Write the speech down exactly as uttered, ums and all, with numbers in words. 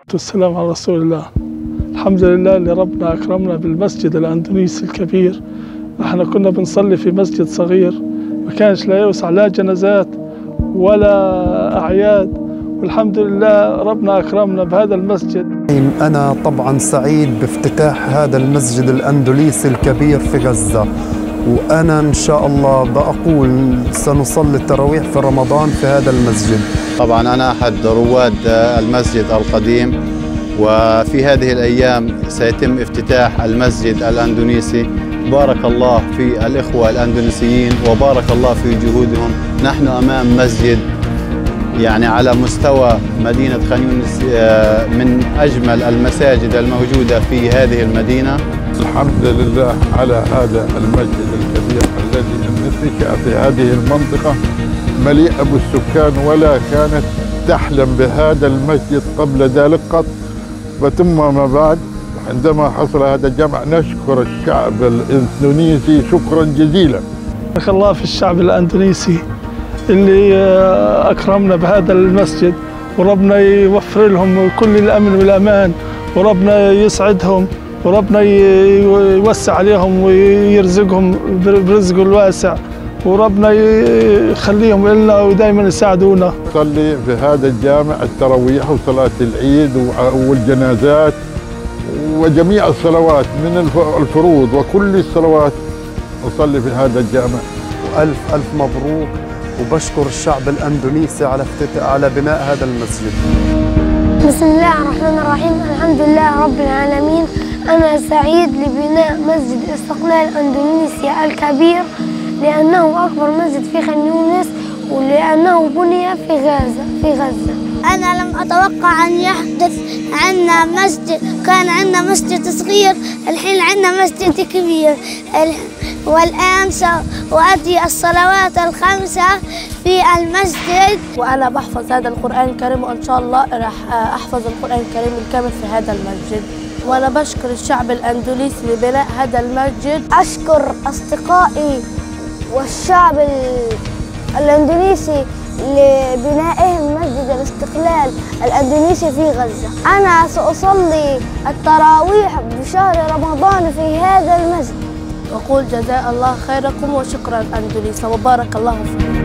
والسلام على رسول الله. الحمد لله اللي ربنا أكرمنا بالمسجد الأندونيسي الكبير. احنا كنا بنصلي في مسجد صغير ما كانش لا يوسع لا جنازات ولا أعياد، والحمد لله ربنا أكرمنا بهذا المسجد. أنا طبعا سعيد بافتتاح هذا المسجد الأندونيسي الكبير في غزة، وأنا إن شاء الله بقول سنصلي التراويح في رمضان في هذا المسجد. طبعا أنا أحد رواد المسجد القديم، وفي هذه الأيام سيتم افتتاح المسجد الأندونيسي. بارك الله في الإخوة الأندونيسيين وبارك الله في جهودهم. نحن أمام مسجد يعني على مستوى مدينة خان يونس من أجمل المساجد الموجودة في هذه المدينة. الحمد لله على هذا المسجد الكبير الذي نشأ في هذه المنطقة مليئة بالسكان، ولا كانت تحلم بهذا المسجد قبل ذلك قط. وثم ما بعد عندما حصل هذا الجمع نشكر الشعب الإندونيسي شكرا جزيلا. بارك الله في الشعب الأندونيسي اللي أكرمنا بهذا المسجد، وربنا يوفر لهم كل الأمن والأمان، وربنا يسعدهم، وربنا يوسع عليهم ويرزقهم برزقه الواسع، وربنا يخليهم لنا ودائما يساعدونا. نصلي في هذا الجامع التراويح وصلاة العيد والجنازات وجميع الصلوات من الفروض وكل الصلوات نصلي في هذا الجامع. وألف ألف مبروك، وبشكر الشعب الأندونيسي على على بناء هذا المسجد. بسم الله الرحمن الرحيم. الحمد لله رب العالمين. أنا سعيد لبناء مسجد استقلال الأندونيسي الكبير، لأنه أكبر مسجد في خان يونس، ولأنه بني في غزة في غزة. أنا لم أتوقع أن يحدث عندنا مسجد، كان عندنا مسجد صغير، الحين عندنا مسجد كبير، والآن سأؤدي الصلوات الخمسة في المسجد. وأنا بحفظ هذا القرآن الكريم، وإن شاء الله راح أحفظ القرآن الكريم الكامل في هذا المسجد. وأنا بشكر الشعب الأندونيسي لبناء هذا المسجد. أشكر أصدقائي والشعب الأندونيسي لبنائهم مسجد الاستقلال الأندونيسي في غزة. أنا سأصلي التراويح بشهر رمضان في هذا المسجد. أقول جزاء الله خيركم وشكرا أندونيسيا وبارك الله فيكم.